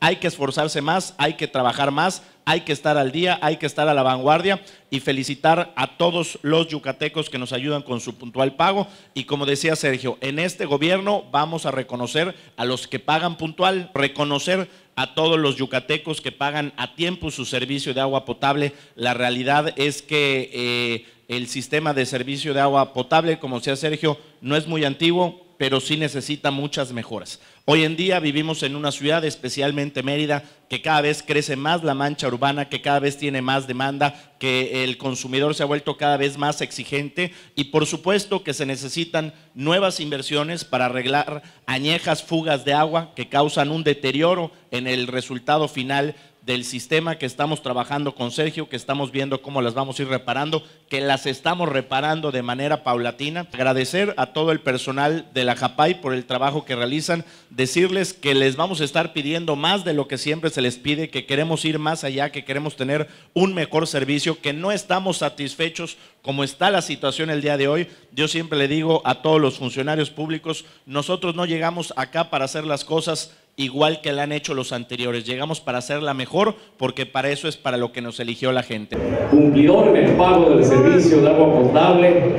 hay que esforzarse más, hay que trabajar más, hay que estar al día, hay que estar a la vanguardia y felicitar a todos los yucatecos que nos ayudan con su puntual pago. Y como decía Sergio, en este gobierno vamos a reconocer a los que pagan puntual, reconocer a todos los yucatecos que pagan a tiempo su servicio de agua potable. La realidad es que el sistema de servicio de agua potable, como decía Sergio, no es muy antiguo, pero sí necesita muchas mejoras. Hoy en día vivimos en una ciudad, especialmente Mérida, que cada vez crece más la mancha urbana, que cada vez tiene más demanda, que el consumidor se ha vuelto cada vez más exigente y por supuesto que se necesitan nuevas inversiones para arreglar añejas fugas de agua que causan un deterioro en el resultado final del sistema, que estamos trabajando con Sergio, que estamos viendo cómo las vamos a ir reparando, que las estamos reparando de manera paulatina. Agradecer a todo el personal de la JAPAI por el trabajo que realizan, decirles que les vamos a estar pidiendo más de lo que siempre se les pide, que queremos ir más allá, que queremos tener un mejor servicio, que no estamos satisfechos como está la situación el día de hoy. Yo siempre le digo a todos los funcionarios públicos, nosotros no llegamos acá para hacer las cosas igual que la han hecho los anteriores, llegamos para hacerla mejor, porque para eso es para lo que nos eligió la gente. Cumplidor en el pago del servicio de agua potable.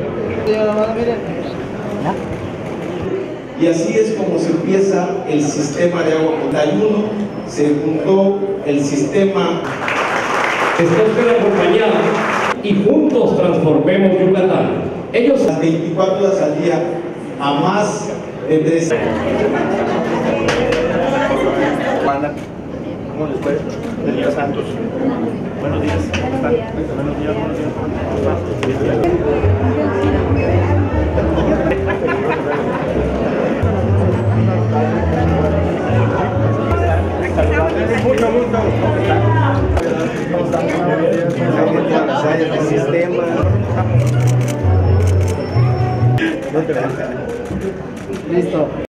Y así es como se empieza el sistema de agua potable. Se juntó el sistema. Está usted acompañada y juntos transformemos Yucatán. Ellos las 24 horas al día a más de 3. ¿Cómo les fue? Del día Santos. Buenos días. ¿Cómo están? Buenos días, buenos días. Mucho gusto. ¿Cómo están? Listo.